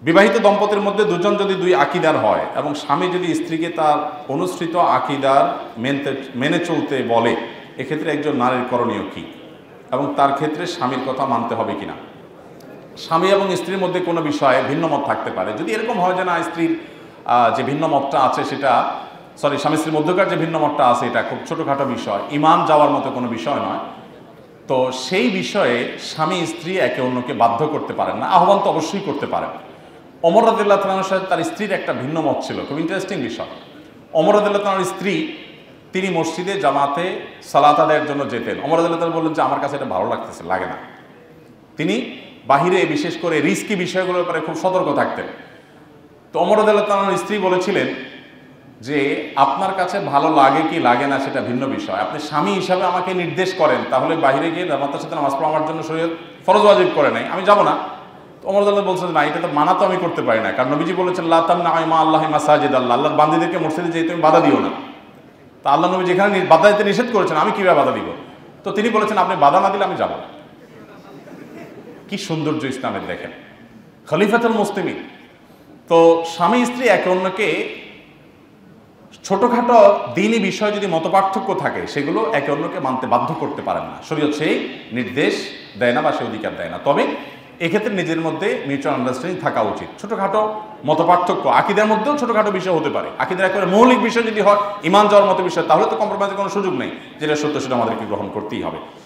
বিবাহিত দম্পতির মধ্যে দুজন যদি দুই আকীদার হয় এবং স্বামী যদি স্ত্রীকে তার অনুসৃত আকীদার মেনে চলতে বলে, এক্ষেত্রে একজন নারীর করণীয় কী এবং তার ক্ষেত্রে স্বামীর কথা মানতে হবে কিনা? স্বামী এবং স্ত্রীর মধ্যে কোনো বিষয়ে ভিন্ন মত থাকতে পারে। যদি এরকম হয় যে না, স্ত্রীর যে ভিন্ন মতটা আছে সেটা স্বামী স্ত্রীর মধ্যকার যে ভিন্ন মতটা আছে এটা খুব ছোটোখাটো বিষয়, ইমান যাওয়ার মতো কোনো বিষয় নয়, তো সেই বিষয়ে স্বামী স্ত্রী একে অন্যকে বাধ্য করতে পারেন না, আহ্বান তো অবশ্যই করতে পারেন। ওমর রাদিয়াল্লাহু তাআলার সাথে তার স্ত্রীর একটা ভিন্ন মত ছিল, খুব ইন্টারেস্টিং বিষয়। ওমর রাদিয়াল্লাহু তাআলার স্ত্রী, তিনি মসজিদে জামাতে সালাত আদায়ের জন্য যেতেন। ওমর রাদিয়াল্লাহু তাআলা বললেন যে আমার কাছে এটা ভালো লাগতেছে, লাগে না। তিনি বাহিরে বিশেষ করে রিস্কি বিষয়গুলোর ব্যাপারে খুব সতর্ক থাকতেন। তো ওমর রাদিয়াল্লাহু তাআলার স্ত্রী বলেছিলেন যে আপনার কাছে ভালো লাগে কি লাগে না সেটা ভিন্ন বিষয়, আপনি স্বামী হিসাবে আমাকে নির্দেশ করেন, তাহলে বাহিরে গিয়ে জামাতের সাথে নামাজ পড়া আমার জন্য শরীয়ত ফরজ ওয়াজিব করে নাই, আমি যাব না। তো ওমর রাদিয়াল্লাহু বলছেন না, এটা তো মানা তো আমি করতে পারি না, কারণ নবীজি বলেছেন লা তামনাউ মা আল্লাহি মাসাজিদ আল্লাহ, আল্লাহর বান্দীদেরকে মসজিদে যেতে তুমি বাধা দিও না। তা আল্লাহ নবী যেখানে বাধা দিতে নিষেধ করেছেন, আমি কিভাবে বাধা দিব? তো তিনি বলেছেন আপনি বাধা না দিলে আমি যাব না। কি সৌন্দর্য ইসলামের দেখেন, খলিফাতুল মুসলিমিন। তো স্বামী স্ত্রী একে অন্যকে ছোটখাটো দ্বীনি বিষয় যদি মতপার্থক্য থাকে সেগুলো একে অন্যকে মানতে বাধ্য করতে পারেন না, শরীয়ত সেই নির্দেশ দেয় না বা সে অধিকার দেয় না। তবে এক্ষেত্রে নিজের মধ্যে মিউচুয়াল আন্ডারস্ট্যান্ডিং থাকা উচিত। ছোটখাটো মতপার্থক্য আকীদার মধ্যেও ছোটখাটো বিষয় হতে পারে, আকীদার একেবারে মৌলিক বিষয় যদি হয়, ইমান যাওয়ার মতো বিষয়, তাহলে তো কম্প্রোমাইজের কোনো সুযোগ নেই, যেটা সত্য সেটা আমাদেরকে গ্রহণ করতেই হবে।